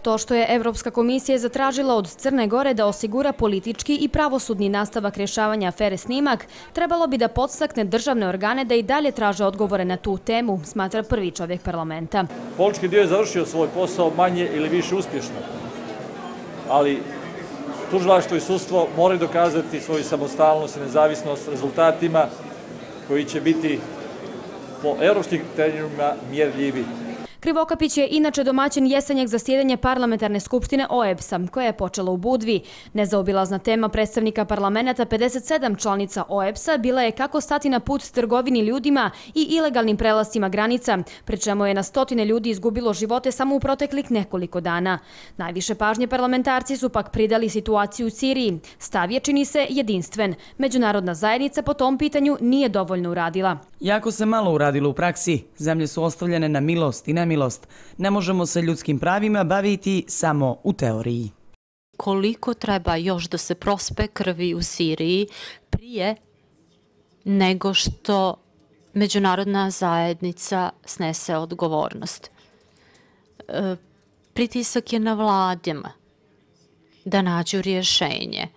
To što je Evropska komisija zatražila od Crne Gore da osigura politički i pravosudni nastavak rješavanja afere Snimak, trebalo bi da podstakne državne organe da i dalje traže odgovore na tu temu, smatra prvi čovjek parlamenta. Politički dio je završio svoj posao manje ili više uspješno, ali tužilaštvo i sudstvo moraju dokazati svoju samostalnost i nezavisnost rezultatima koji će biti po evropskim kriterijima mjerljivi. Krivokapić je inače domaćin jesenjeg zasjedanja parlamentarne skupštine OEBS-a, koja je počela u Budvi. Nezaobilazna tema predstavnika parlamenta 57 članica OEBS-a bila je kako stati na put trgovini ljudima i ilegalnim prelascima granica, pri čemu je na stotine ljudi izgubilo živote samo u proteklih nekoliko dana. Najviše pažnje parlamentarci su pak pridali situaciju u Siriji. Stav je, čini se, jedinstven. Međunarodna zajednica po tom pitanju nije dovoljno uradila. Jako se malo uradilo u praksi. Zemlje su ostavljene na milost i nemilost. Ne možemo se ljudskim pravima baviti samo u teoriji. Koliko treba još da se prospe krvi u Siriji prije nego što međunarodna zajednica snese odgovornost? Pritisak je na vladama da nađu rješenje,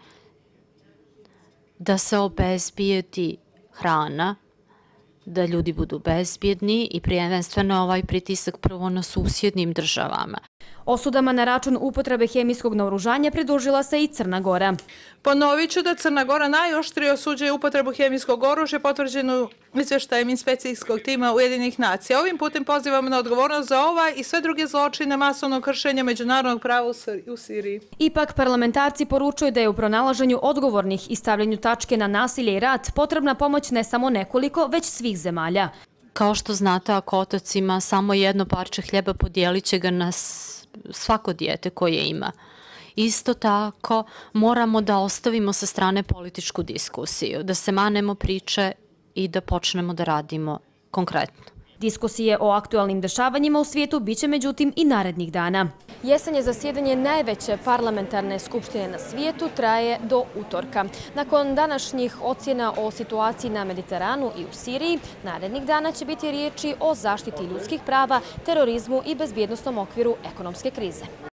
da se obezbijedi hrana, da ljudi budu bezbjedni i prvenstveno ovaj pritisak prvo na susjednim državama. Osudama na račun upotrebe hemijskog naoružanja pridružila se i Crna Gora. Ponovit ću da Crna Gora najoštrije osuđuje upotrebu hemijskog oružja potvrđenu izvještajem inspekcijskog tima Ujedinjenih nacija. Ovim putem pozivamo na odgovornost za ovaj i sve druge zločine masovnog kršenja međunarodnog prava u Siriji. Ipak parlamentarci poručuju da je u pronalaženju odgovornih i stavljanju tačke na nasilje i rat potrebna pomoć ne samo nekoliko, već svih zemalja. Kao što znate, ako otac ima samo jedno parče hljeba, podijelit će ga na svako dijete koje ima. Isto tako moramo da ostavimo sa strane političku diskusiju, da se manemo priče i da počnemo da radimo konkretno. Diskusije o aktualnim dešavanjima u svijetu biće međutim i narednih dana. Jesenje zasjedanje najveće parlamentarne skupštine na svijetu traje do utorka. Nakon današnjih ocjena o situaciji na Mediteranu i u Siriji, narednih dana će biti riječi o zaštiti ljudskih prava, terorizmu i bezbjednostnom okviru ekonomske krize.